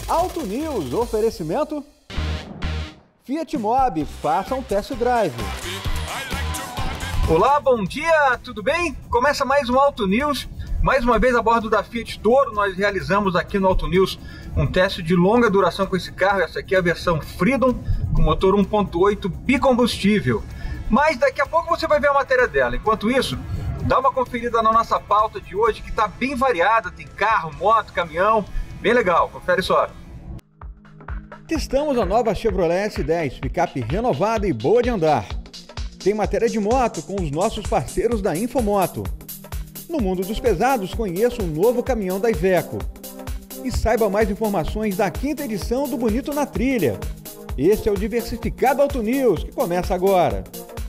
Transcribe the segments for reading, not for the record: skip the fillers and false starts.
Auto News, oferecimento Fiat Mobi, faça um test drive. Olá, bom dia, tudo bem? Começa mais um Auto News, mais uma vez a bordo da Fiat Toro. Nós realizamos aqui no Auto News um teste de longa duração com esse carro. Essa aqui é a versão Freedom, com motor 1.8 bicombustível. Mas daqui a pouco você vai ver a matéria dela. Enquanto isso, dá uma conferida na nossa pauta de hoje, que está bem variada. Tem carro, moto, caminhão, bem legal, confere só. Testamos a nova Chevrolet S10, picape renovada e boa de andar. Tem matéria de moto com os nossos parceiros da Infomoto. No mundo dos pesados, conheça o novo caminhão da Iveco. E saiba mais informações da 5ª edição do Bonito na Trilha. Esse é o Diversificado Auto News, que começa agora.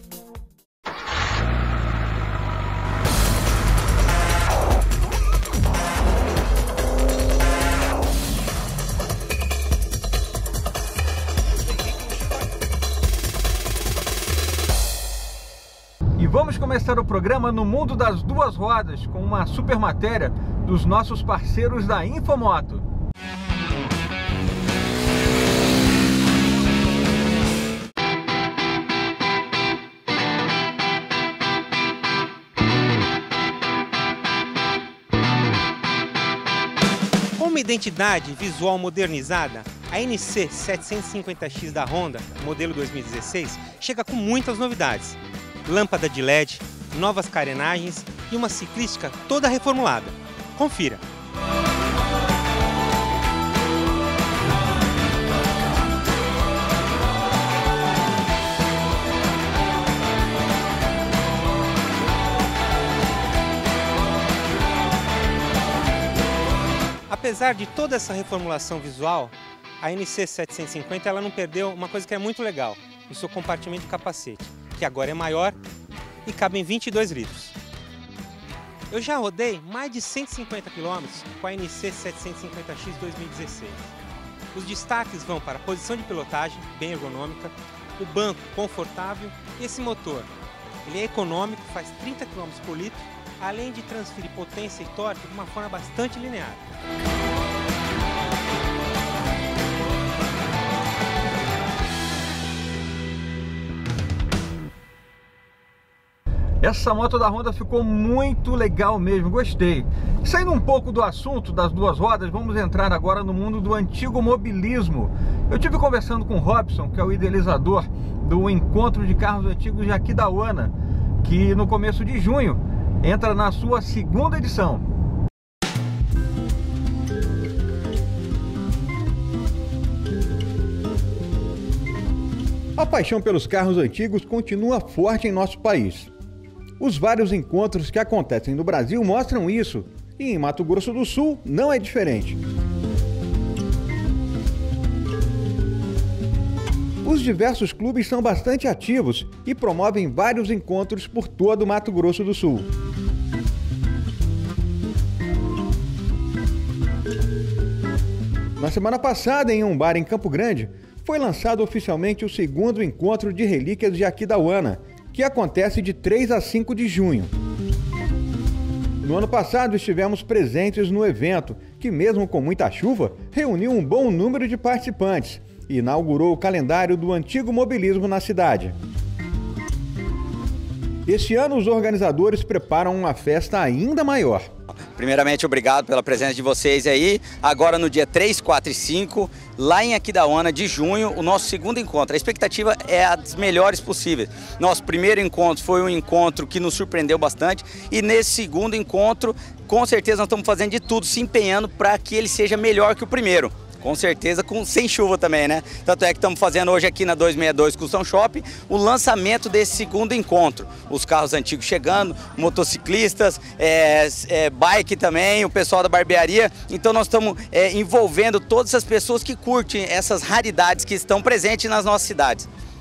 Vamos começar o programa no mundo das duas rodas com uma super matéria dos nossos parceiros da Infomoto. Com uma identidade visual modernizada, a NC 750X da Honda, modelo 2016, chega com muitas novidades. Lâmpada de LED, novas carenagens e uma ciclística toda reformulada. Confira! Apesar de toda essa reformulação visual, a NC 750 ela não perdeu uma coisa que é muito legal, o seu compartimento de capacete, que agora é maior e cabe em 22 litros. Eu já rodei mais de 150 km com a NC 750X 2016. Os destaques vão para a posição de pilotagem, bem ergonômica, o banco confortável e esse motor. Ele é econômico, faz 30 km por litro, além de transferir potência e torque de uma forma bastante linear. Essa moto da Honda ficou muito legal mesmo, gostei. Saindo um pouco do assunto das duas rodas, vamos entrar agora no mundo do antigo mobilismo. Eu estive conversando com o Robson, que é o idealizador do Encontro de Carros Antigos de Aquidauana, que no começo de junho entra na sua 2ª edição. A paixão pelos carros antigos continua forte em nosso país. Os vários encontros que acontecem no Brasil mostram isso, e em Mato Grosso do Sul não é diferente. Os diversos clubes são bastante ativos e promovem vários encontros por todo o Mato Grosso do Sul. Na semana passada, em um bar em Campo Grande, foi lançado oficialmente o 2º encontro de relíquias de Aquidauana, que acontece de 3 a 5 de junho. No ano passado estivemos presentes no evento, que mesmo com muita chuva, reuniu um bom número de participantes e inaugurou o calendário do antigo mobilismo na cidade. Este ano os organizadores preparam uma festa ainda maior. Primeiramente, obrigado pela presença de vocês aí. Agora no dia 3, 4 e 5, lá em Aquidauana de junho, o nosso 2º encontro. A expectativa é as melhores possíveis. Nosso primeiro encontro foi um encontro que nos surpreendeu bastante e nesse 2º encontro, com certeza nós estamos fazendo de tudo, se empenhando para que ele seja melhor que o primeiro. Com certeza, sem chuva também, né? Tanto é que estamos fazendo hoje aqui na 262 Custom Shop o lançamento desse 2º encontro. Os carros antigos chegando, motociclistas, bike também, o pessoal da barbearia. Então nós estamos envolvendo todas as pessoas que curtem essas raridades que estão presentes nas nossas cidades.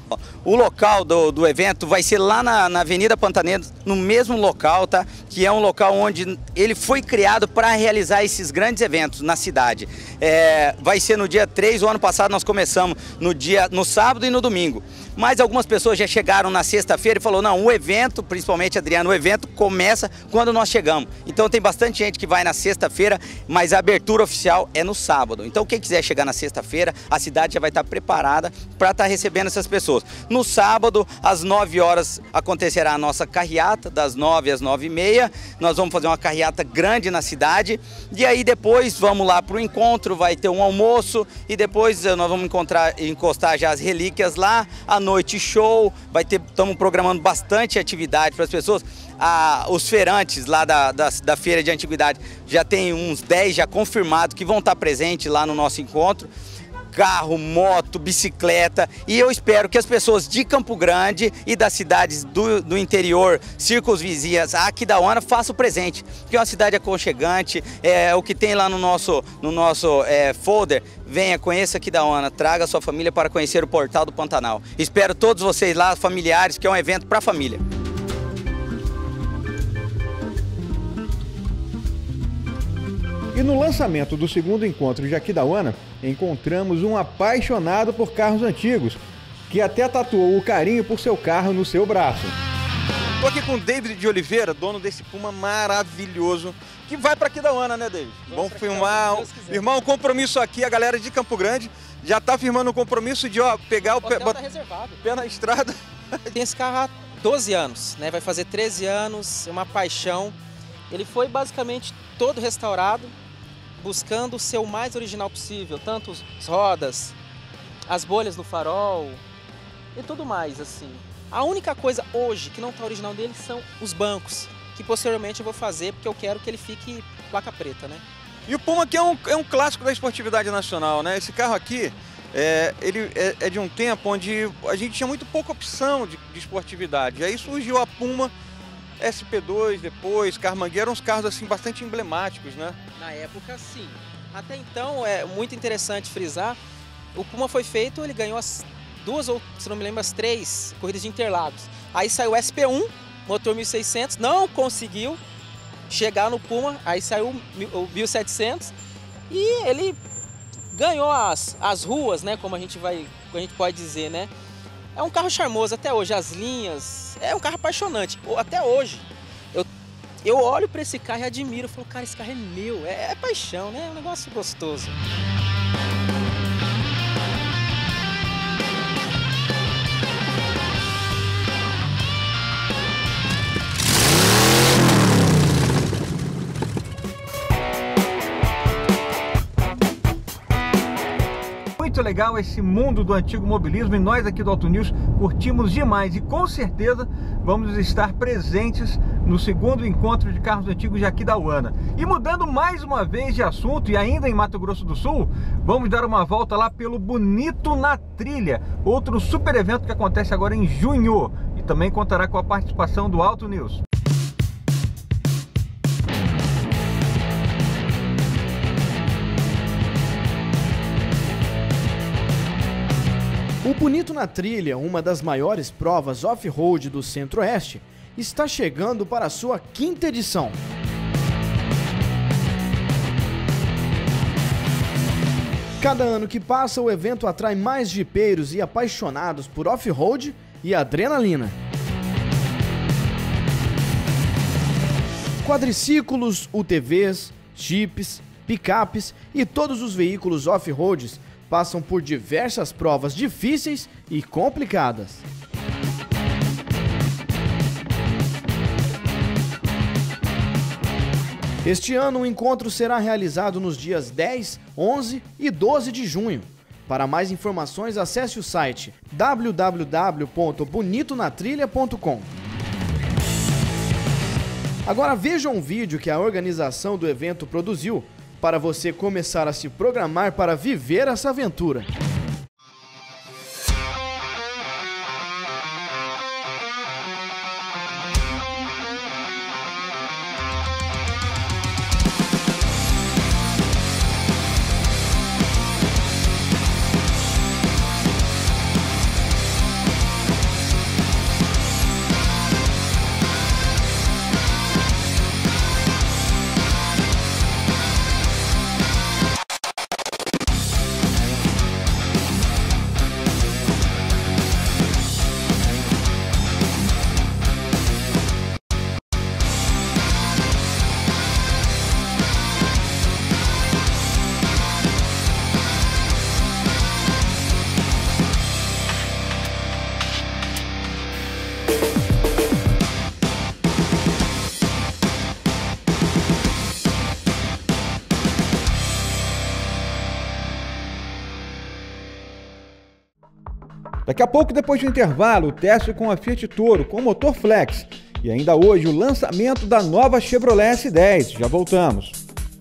O local do evento vai ser lá na Avenida Pantaneiros, no mesmo local, tá? Que é um local onde ele foi criado para realizar esses grandes eventos na cidade. Vai ser no dia 3, o ano passado nós começamos no sábado e no domingo. Mas algumas pessoas já chegaram na sexta-feira e falaram, não, o evento, principalmente Adriano, o evento começa quando nós chegamos. Então tem bastante gente que vai na sexta-feira, mas a abertura oficial é no sábado. Então quem quiser chegar na sexta-feira, a cidade já vai estar preparada para estar recebendo essas pessoas. No sábado, às 9 horas, acontecerá a nossa carreata, das 9 às 9h30. Nós vamos fazer uma carreata grande na cidade. E aí depois vamos lá para o encontro, vai ter um almoço e depois nós vamos encostar já as relíquias lá. À noite show, estamos programando bastante atividade para as pessoas. Os feirantes lá da feira de antiguidade já tem uns 10 já confirmados que vão estar presentes lá no nosso encontro. Carro, moto, bicicleta, e eu espero que as pessoas de Campo Grande e das cidades do interior, círculos vizinhas, Aquidauana, façam presente, que é uma cidade aconchegante, o que tem lá no nosso folder. Venha, conheça Aquidauana, traga a sua família para conhecer o Portal do Pantanal. Espero todos vocês lá, familiares, que é um evento para a família. E no lançamento do segundo encontro de Aquidauana, encontramos um apaixonado por carros antigos, que até tatuou o carinho por seu carro no seu braço. Estou aqui com o David de Oliveira, dono desse Puma maravilhoso, que vai para Aquidauana, né, David? Vamos filmar. Irmão, compromisso aqui, a galera de Campo Grande já está firmando o compromisso de pegar o pé, tá reservado. Pé na estrada. Tem esse carro há 12 anos, né? Vai fazer 13 anos, é uma paixão. Ele foi basicamente todo restaurado, buscando ser o mais original possível, tanto as rodas, as bolhas no farol e tudo mais, assim. A única coisa hoje que não está original dele são os bancos, que posteriormente eu vou fazer porque eu quero que ele fique placa preta, né? E o Puma aqui é um clássico da esportividade nacional, né? Esse carro aqui, ele é de um tempo onde a gente tinha muito pouca opção de esportividade. E aí surgiu a Puma, SP2 depois, Carmangueira, eram uns carros assim bastante emblemáticos, né? Na época, sim. Até então, é muito interessante frisar, o Puma foi feito, ele ganhou as 2 ou, se não me lembro, as 3 corridas de Interlagos. Aí saiu o SP1, motor 1600, não conseguiu chegar no Puma, aí saiu o 1700 e ele ganhou as ruas, né, como a gente pode dizer, né? É um carro charmoso até hoje, as linhas, é um carro apaixonante. Até hoje, eu olho para esse carro e admiro, falo, cara, esse carro é meu, é paixão, né? É um negócio gostoso. Muito legal esse mundo do antigo mobilismo e nós aqui do Auto News curtimos demais e com certeza vamos estar presentes no segundo encontro de carros antigos de Aquidauana. E mudando mais uma vez de assunto e ainda em Mato Grosso do Sul, vamos dar uma volta lá pelo Bonito na Trilha, outro super evento que acontece agora em junho e também contará com a participação do Auto News. O Bonito na Trilha, uma das maiores provas off-road do Centro-Oeste, está chegando para a sua 5ª edição. Cada ano que passa, o evento atrai mais jipeiros e apaixonados por off-road e adrenalina. Quadriciclos, UTVs, jipes, picapes e todos os veículos off-roads passam por diversas provas difíceis e complicadas. Este ano o encontro será realizado nos dias 10, 11 e 12 de junho. Para mais informações, acesse o site www.bonitonatrilha.com. Agora veja um vídeo que a organização do evento produziu para você começar a se programar para viver essa aventura. Daqui a pouco, depois do intervalo, o teste com a Fiat Toro com motor flex. E ainda hoje o lançamento da nova Chevrolet S10. Já voltamos.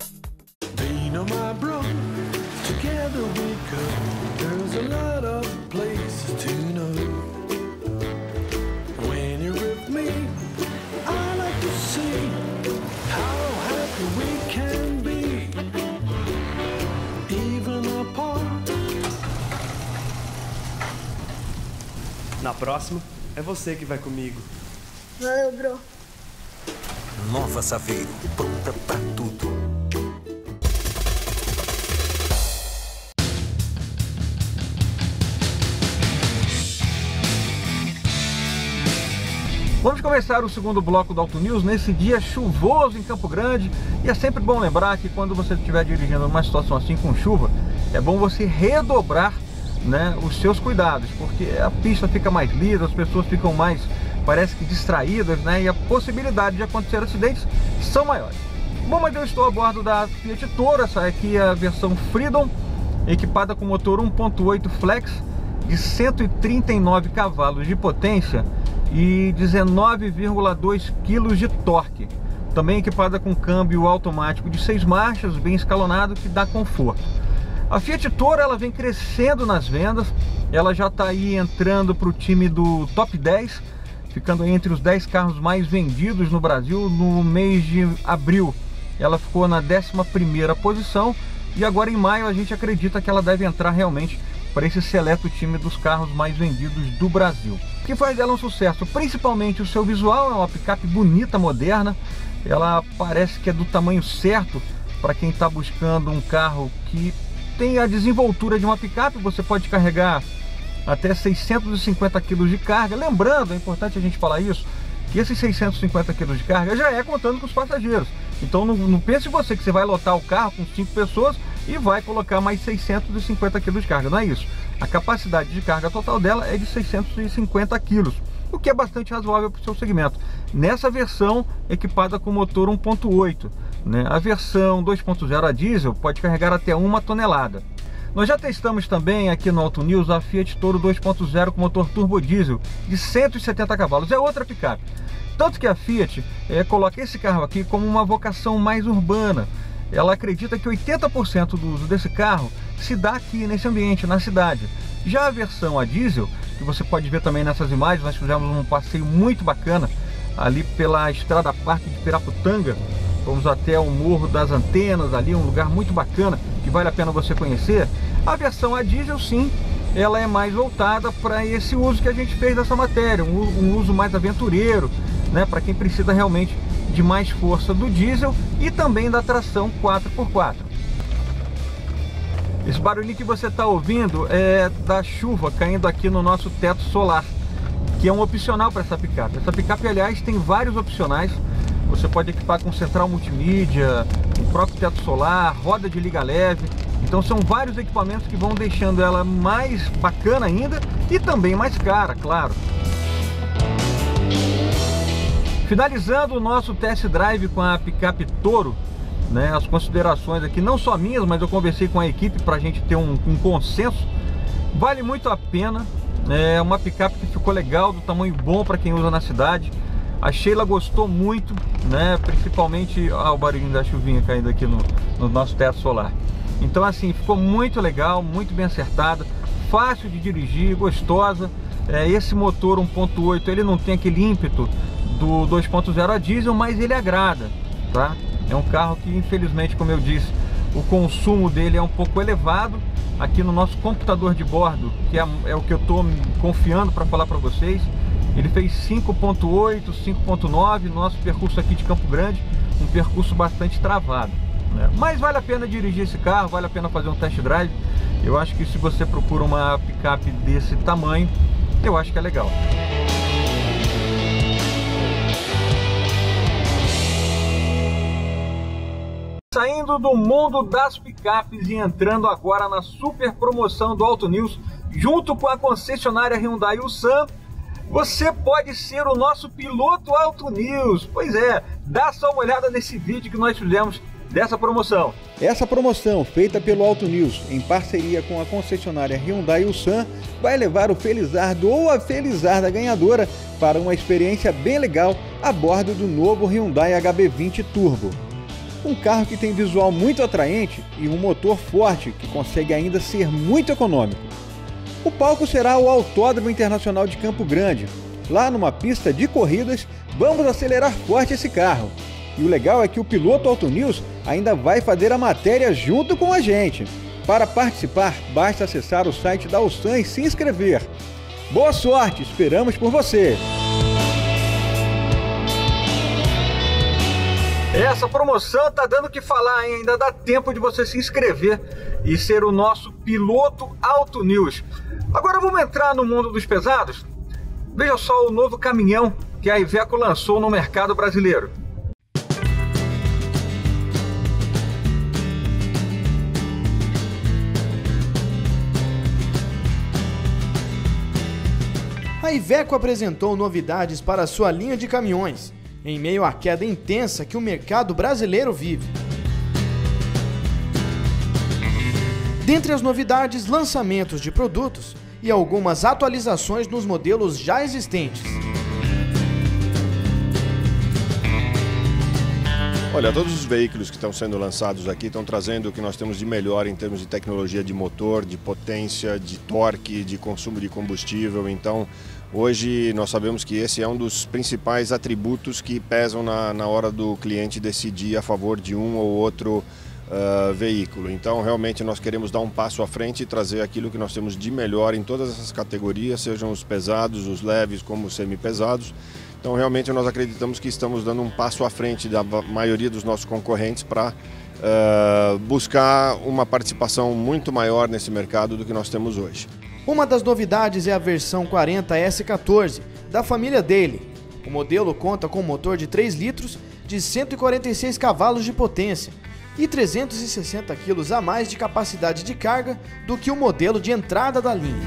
Na próxima, é você que vai comigo. Valeu, bro. Nova Saveiro, pronta pra tudo. Vamos começar o segundo bloco do Auto News nesse dia chuvoso em Campo Grande. E é sempre bom lembrar que quando você estiver dirigindo numa situação assim com chuva, é bom você redobrar, né, os seus cuidados, porque a pista fica mais lisa, as pessoas ficam mais, parece que distraídas, né, e a possibilidade de acontecer acidentes são maiores. Bom, mas eu estou a bordo da Fiat Toro, essa aqui é a versão Freedom, equipada com motor 1.8 flex de 139 cavalos de potência e 19,2 kg de torque. Também equipada com câmbio automático de 6 marchas, bem escalonado, que dá conforto. A Fiat Toro, ela vem crescendo nas vendas, ela já está aí entrando para o time do top 10, ficando entre os 10 carros mais vendidos no Brasil. No mês de abril ela ficou na 11ª posição e agora em maio a gente acredita que ela deve entrar realmente para esse seleto time dos carros mais vendidos do Brasil. O que faz dela um sucesso? Principalmente o seu visual, é uma picape bonita, moderna, ela parece que é do tamanho certo para quem está buscando um carro que tem a desenvoltura de uma picape. Você pode carregar até 650 kg de carga. Lembrando, é importante a gente falar isso, que esses 650 kg de carga já é contando com os passageiros. Então não pense você que você vai lotar o carro com 5 pessoas e vai colocar mais 650 kg de carga. Não é isso. A capacidade de carga total dela é de 650 kg, o que é bastante razoável para o seu segmento. Nessa versão equipada com motor 1.8, né? A versão 2.0 a diesel pode carregar até 1 tonelada. Nós já testamos também aqui no Auto News a Fiat Toro 2.0 com motor turbo diesel de 170 cavalos. É outra picape. Tanto que a Fiat coloca esse carro aqui como uma vocação mais urbana. Ela acredita que 80% do uso desse carro se dá aqui nesse ambiente, na cidade. Já a versão a diesel, que você pode ver também nessas imagens, nós fizemos um passeio muito bacana ali pela Estrada Parque de Piraputanga. Fomos até o Morro das Antenas, ali um lugar muito bacana, que vale a pena você conhecer. A versão a diesel, sim, ela é mais voltada para esse uso que a gente fez dessa matéria, um uso mais aventureiro, né, para quem precisa realmente de mais força do diesel e também da tração 4x4. Esse barulhinho que você está ouvindo é da chuva caindo aqui no nosso teto solar, que é um opcional para essa picape. Essa picape, aliás, tem vários opcionais. Você pode equipar com central multimídia, o próprio teto solar, roda de liga leve. Então são vários equipamentos que vão deixando ela mais bacana ainda e também mais cara, claro. Finalizando o nosso test drive com a picape Toro, né, as considerações aqui, não só minhas, mas eu conversei com a equipe para a gente ter um consenso. Vale muito a pena, é uma picape que ficou legal, do tamanho bom para quem usa na cidade. A Sheila gostou muito, né, principalmente o barulhinho da chuvinha caindo aqui no nosso teto solar. Então assim, ficou muito legal, muito bem acertada, fácil de dirigir, gostosa. Esse motor 1.8, ele não tem aquele ímpeto do 2.0 a diesel, mas ele agrada, tá? É um carro que, infelizmente, como eu disse, o consumo dele é um pouco elevado. Aqui no nosso computador de bordo, que é o que eu estou confiando para falar para vocês, ele fez 5.8, 5.9, nosso percurso aqui de Campo Grande, um percurso bastante travado, né? Mas vale a pena dirigir esse carro, vale a pena fazer um test drive. Eu acho que se você procura uma picape desse tamanho, eu acho que é legal. Saindo do mundo das picapes e entrando agora na super promoção do Auto News, junto com a concessionária Hyundai Ulsan, você pode ser o nosso piloto Auto News. Pois é, dá só uma olhada nesse vídeo que nós fizemos dessa promoção. Essa promoção, feita pelo Auto News em parceria com a concessionária Hyundai Ulsan, vai levar o felizardo ou a felizarda ganhadora para uma experiência bem legal a bordo do novo Hyundai HB20 Turbo. Um carro que tem visual muito atraente e um motor forte que consegue ainda ser muito econômico. O palco será o Autódromo Internacional de Campo Grande. Lá numa pista de corridas, vamos acelerar forte esse carro. E o legal é que o piloto Auto News ainda vai fazer a matéria junto com a gente. Para participar, basta acessar o site da Ulsan e se inscrever. Boa sorte, esperamos por você! Essa promoção tá dando o que falar, hein? Ainda dá tempo de você se inscrever e ser o nosso piloto Auto News. Agora vamos entrar no mundo dos pesados? Veja só o novo caminhão que a Iveco lançou no mercado brasileiro. A Iveco apresentou novidades para a sua linha de caminhões, em meio à queda intensa que o mercado brasileiro vive. Dentre as novidades, lançamentos de produtos e algumas atualizações nos modelos já existentes. Olha, todos os veículos que estão sendo lançados aqui estão trazendo o que nós temos de melhor em termos de tecnologia de motor, de potência, de torque, de consumo de combustível. Então, hoje nós sabemos que esse é um dos principais atributos que pesam na hora do cliente decidir a favor de um ou outro veículo. Então, realmente nós queremos dar um passo à frente e trazer aquilo que nós temos de melhor em todas essas categorias, sejam os pesados, os leves como os semi-pesados. Então, realmente nós acreditamos que estamos dando um passo à frente da maioria dos nossos concorrentes para buscar uma participação muito maior nesse mercado do que nós temos hoje. Uma das novidades é a versão 40 S14 da família Daily. O modelo conta com um motor de 3 litros de 146 cavalos de potência e 360 kg a mais de capacidade de carga do que o modelo de entrada da linha.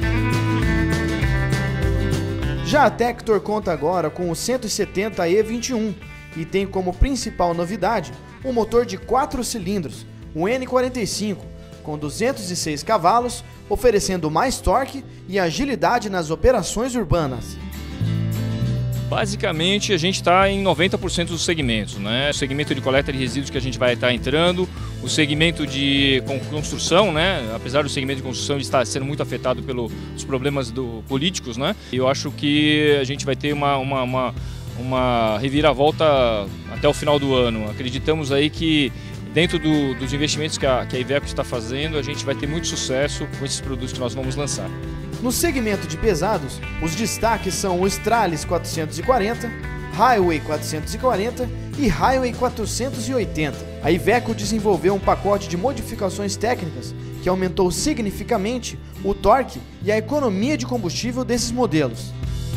Já a Tector conta agora com o 170 E21 e tem como principal novidade um motor de 4 cilindros, o N45, com 206 cavalos, oferecendo mais torque e agilidade nas operações urbanas. Basicamente, a gente está em 90% dos segmentos, né? O segmento de coleta de resíduos que a gente vai estar entrando, o segmento de construção, né? Apesar do segmento de construção estar sendo muito afetado pelos problemas políticos, né? Eu acho que a gente vai ter uma reviravolta até o final do ano. Acreditamos aí que dentro dos investimentos que a Iveco está fazendo, a gente vai ter muito sucesso com esses produtos que nós vamos lançar. No segmento de pesados, os destaques são o Stralis 440, Highway 440 e Highway 480. A Iveco desenvolveu um pacote de modificações técnicas que aumentou significativamente o torque e a economia de combustível desses modelos.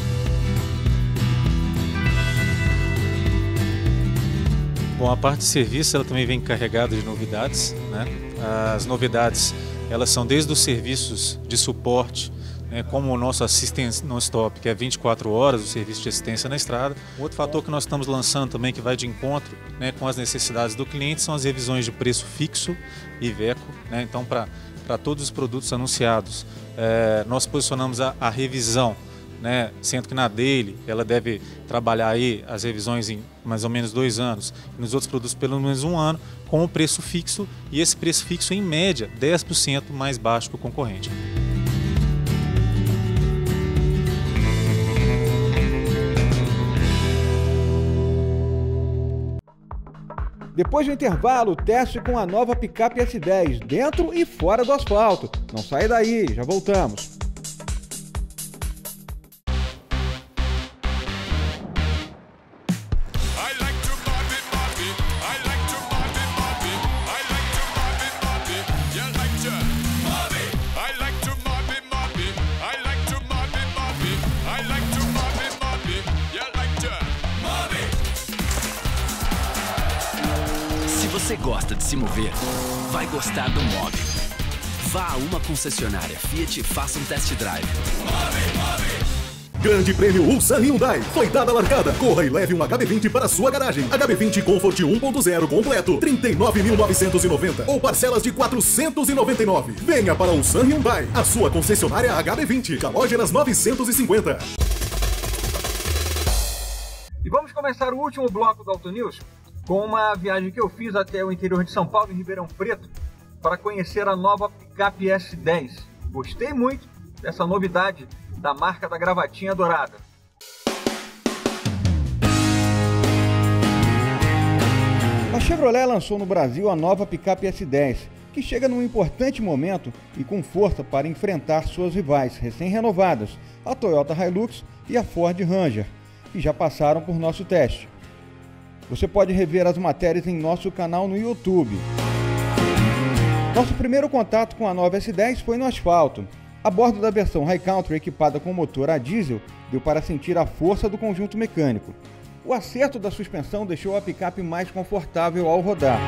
Bom, a parte de serviço ela também vem carregada de novidades, né? As novidades elas são desde os serviços de suporte, como o nosso Assistance Non-Stop, que é 24 horas, o serviço de assistência na estrada. Outro fator que nós estamos lançando também, que vai de encontro, com as necessidades do cliente, são as revisões de preço fixo Iveco. Então, para todos os produtos anunciados, nós posicionamos a revisão, sendo que na Daily ela deve trabalhar aí as revisões em mais ou menos 2 anos, e nos outros produtos pelo menos 1 ano, com o preço fixo, e esse preço fixo em média 10% mais baixo que o concorrente. Depois do intervalo, teste com a nova picape S10, dentro e fora do asfalto. Não sai daí, já voltamos. Se você gosta de se mover, vai gostar do Mobi. Vá a uma concessionária Fiat e faça um test drive. Grande Prêmio Ulsan Hyundai. Foi dada a largada. Corra e leve um HB20 para sua garagem. HB20 Comfort 1.0 completo, 39.990 ou parcelas de 499. Venha para Ulsan Hyundai, a sua concessionária HB20. Calógenas 950. E vamos começar o último bloco do Auto News com uma viagem que eu fiz até o interior de São Paulo, em Ribeirão Preto, para conhecer a nova picape S10. Gostei muito dessa novidade da marca da gravatinha dourada. A Chevrolet lançou no Brasil a nova picape S10, que chega num importante momento e com força para enfrentar suas rivais recém-renovadas, a Toyota Hilux e a Ford Ranger, que já passaram por nosso teste. Você pode rever as matérias em nosso canal no YouTube. Nosso primeiro contato com a nova S10 foi no asfalto. A bordo da versão High Country equipada com motor a diesel, deu para sentir a força do conjunto mecânico. O acerto da suspensão deixou a picape mais confortável ao rodar.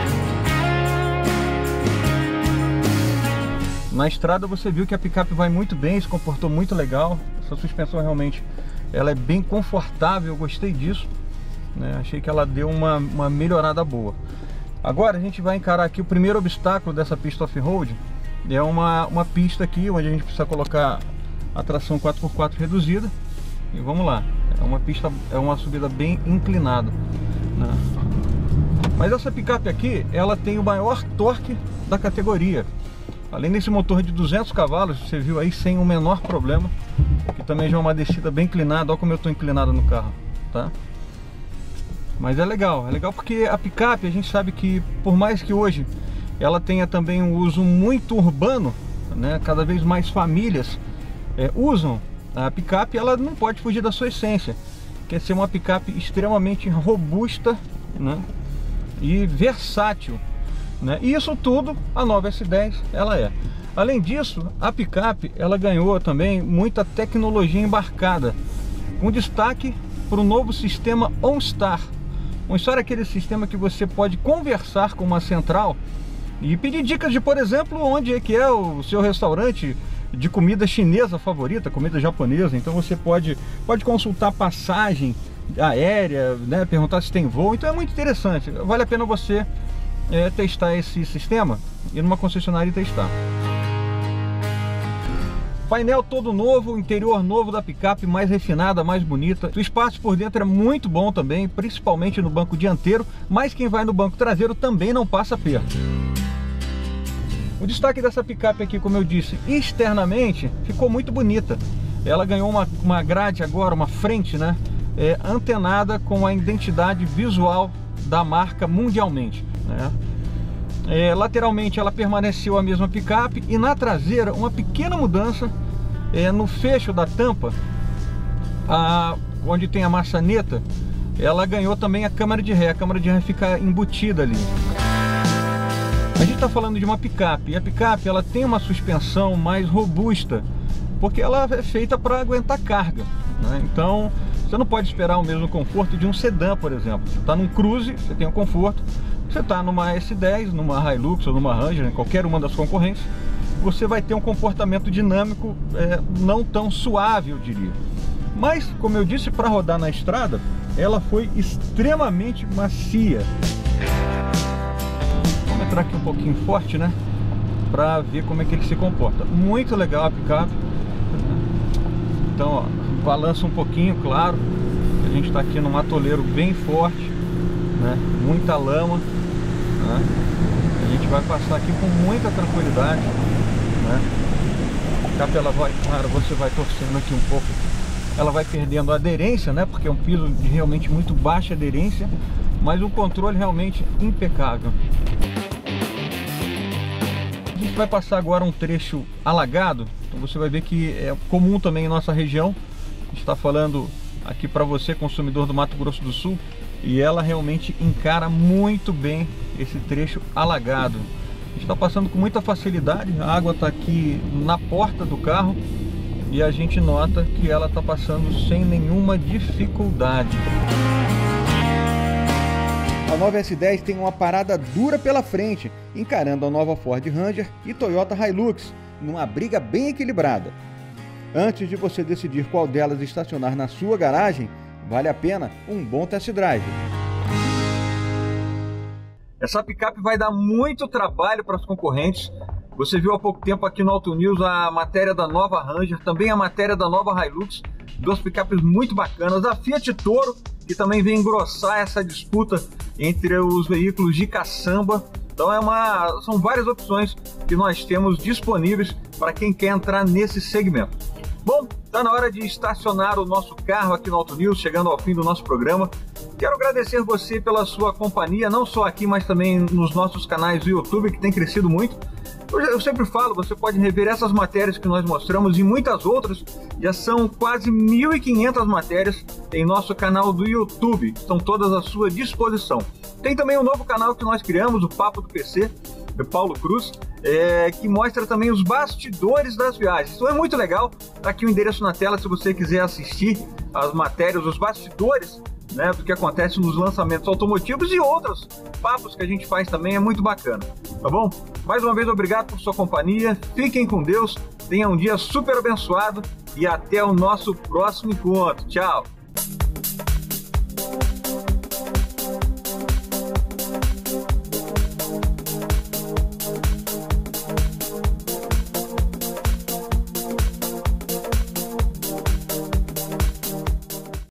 Na estrada você viu que a picape vai muito bem, se comportou muito legal. Essa suspensão realmente ela é bem confortável, eu gostei disso. Achei que ela deu uma melhorada boa. Agora a gente vai encarar aqui o primeiro obstáculo dessa pista off-road. É uma pista aqui onde a gente precisa colocar a tração 4x4 reduzida. E vamos lá, é uma subida bem inclinada, né? Mas essa picape aqui, ela tem o maior torque da categoria. Além desse motor de 200 cavalos, você viu aí sem o menor problema. Que também já é uma descida bem inclinada, olha como eu estou inclinado no carro, tá? Mas é legal porque a picape, a gente sabe que por mais que hoje ela tenha também um uso muito urbano, né? Cada vez mais famílias usam a picape, ela não pode fugir da sua essência, que é ser uma picape extremamente robusta, né? E versátil, né? E isso tudo a nova S10 ela é. Além disso, a picape ela ganhou também muita tecnologia embarcada, com destaque para o novo sistema OnStar. OnStar é aquele sistema que você pode conversar com uma central e pedir dicas de, por exemplo, onde é que é o seu restaurante de comida chinesa favorita, comida japonesa. Então você pode consultar passagem aérea, né, perguntar se tem voo. Então é muito interessante, vale a pena você testar esse sistema e numa concessionária testar. Painel todo novo, interior novo da picape, mais refinada, mais bonita. O espaço por dentro é muito bom também, principalmente no banco dianteiro, mas quem vai no banco traseiro também não passa aperto. O destaque dessa picape aqui, como eu disse, externamente ficou muito bonita. Ela ganhou uma grade agora, uma frente, né, antenada com a identidade visual da marca mundialmente, né? Lateralmente ela permaneceu a mesma picape e na traseira uma pequena mudança no fecho da tampa, onde tem a maçaneta, ela ganhou também a câmera de ré. A câmera de ré fica embutida ali. A gente está falando de uma picape, e a picape ela tem uma suspensão mais robusta, porque ela é feita para aguentar carga, né? Então você não pode esperar o mesmo conforto de um sedã, por exemplo. Você está num cruze, você tem o conforto. Você está numa S10, numa Hilux ou numa Ranger, em qualquer uma das concorrentes, você vai ter um comportamento dinâmico não tão suave, eu diria. Mas, como eu disse, para rodar na estrada, ela foi extremamente macia. Vamos entrar aqui um pouquinho forte, né? Para ver como é que ele se comporta. Muito legal a picape. Então, ó, balança um pouquinho, claro. A gente está aqui num atoleiro bem forte, né? Muita lama, né? A gente vai passar aqui com muita tranquilidade, né? A picape ela vai, claro, você vai torcendo aqui um pouco, ela vai perdendo a aderência, né? Porque é um piso de realmente muito baixa aderência, mas o controle realmente impecável. A gente vai passar agora um trecho alagado, então você vai ver que é comum também em nossa região. A gente está falando aqui para você, consumidor do Mato Grosso do Sul, e ela realmente encara muito bem esse trecho alagado. A gente está passando com muita facilidade, a água está aqui na porta do carro e a gente nota que ela está passando sem nenhuma dificuldade. A nova S10 tem uma parada dura pela frente, encarando a nova Ford Ranger e Toyota Hilux, numa briga bem equilibrada. Antes de você decidir qual delas estacionar na sua garagem, vale a pena um bom test drive. Essa picape vai dar muito trabalho para os concorrentes. Você viu há pouco tempo aqui no Auto News a matéria da nova Ranger, também a matéria da nova Hilux, duas picapes muito bacanas. A Fiat Toro, que também vem engrossar essa disputa entre os veículos de caçamba. Então são várias opções que nós temos disponíveis para quem quer entrar nesse segmento. Bom, está na hora de estacionar o nosso carro aqui no Auto News, chegando ao fim do nosso programa. Quero agradecer você pela sua companhia, não só aqui, mas também nos nossos canais do YouTube, que tem crescido muito. Eu sempre falo, você pode rever essas matérias que nós mostramos e muitas outras. Já são quase 1.500 matérias em nosso canal do YouTube, estão todas à sua disposição. Tem também um novo canal que nós criamos, o Papo do PC, do Paulo Cruz, que mostra também os bastidores das viagens. Então é muito legal, tá aqui o endereço na tela se você quiser assistir as matérias, os bastidores, né, do que acontece nos lançamentos automotivos e outros papos que a gente faz também, é muito bacana, tá bom? Mais uma vez, obrigado por sua companhia, fiquem com Deus, tenham um dia super abençoado e até o nosso próximo encontro. Tchau!